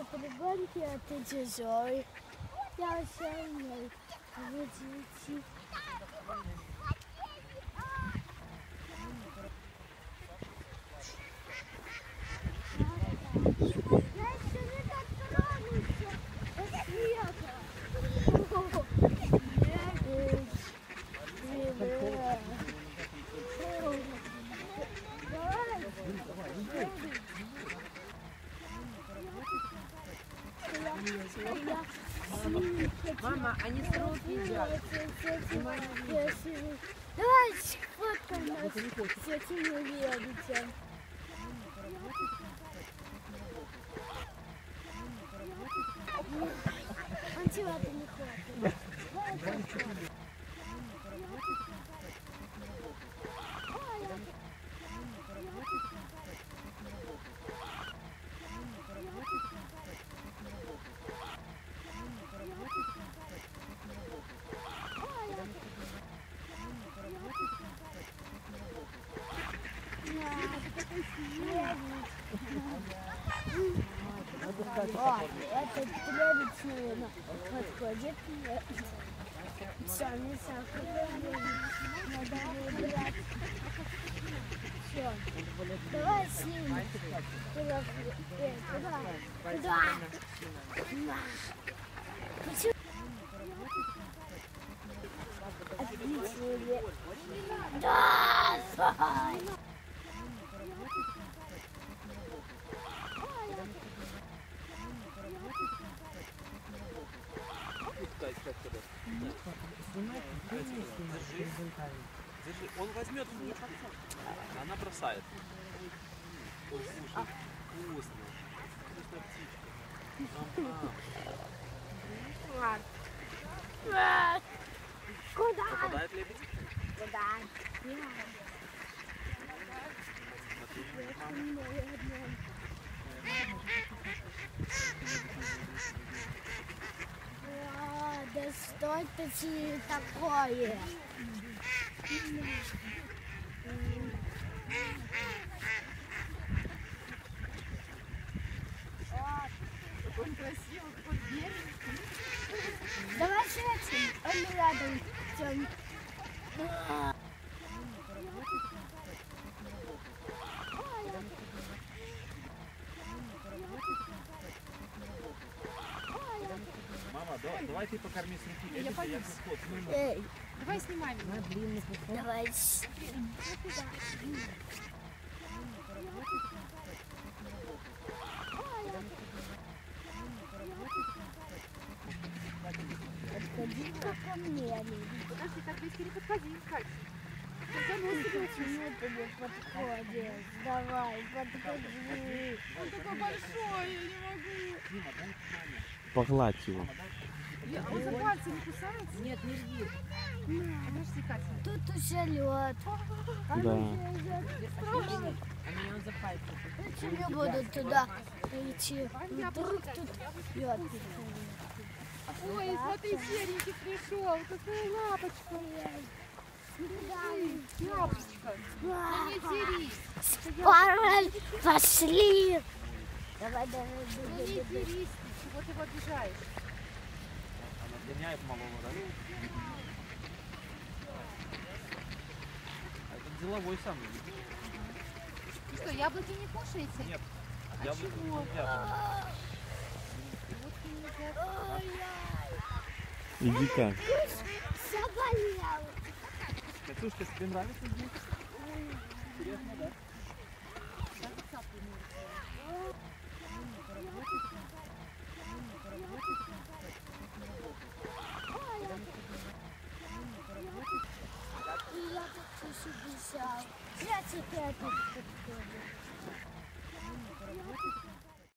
на пригонке, а ты тяжелый. Я все умею. Идти. Я еще не дотронусь до света. Мама, они сроки едят. Давай сфоткаем нас с этими ведицами. Антилапы не хватит. Это требуется, наверное, подходит. Сами надо выбирать. Все. Давай снимем. Куда? Отлично. Да, давай. Держи, он возьмет ручку, она бросает. Ой, слушай, вкусно. Вкусная птичка. Куда? Попадает лебедь? Куда? Да что ты такое? Он красивый, какой берег. Давай сядем, он рядом. Мама, давай ты покорми с руки. Я боюсь. Эй, Давай снимай меня. давай. Подходи-ка ко мне. Подожди, так близко не подходи, Кать. Почему ты не подходишь? Давай, подходи. Он такой большой, я не могу. Погладь его. А он за пальцы не кусается? Нет, не рви. Подожди, Катя. Тут уже лед. Да. Они он за пальцы. Почему я буду туда идти? Вдруг тут лед. Ой, смотри, серенький пришел. Какая лапочка. Лапочка. Не дерись. Пора, пошли. Давай, давай, Ну не дерись. Чего ты его обижаешь? Она гоняет малого, да? А этот деловой сам. Вы что, яблоки не кушаете? Нет. Яблоки не едят. Иди как. заболел. Катюшка, тебе нравится здесь? Интересно, да? Я тут 60. 35.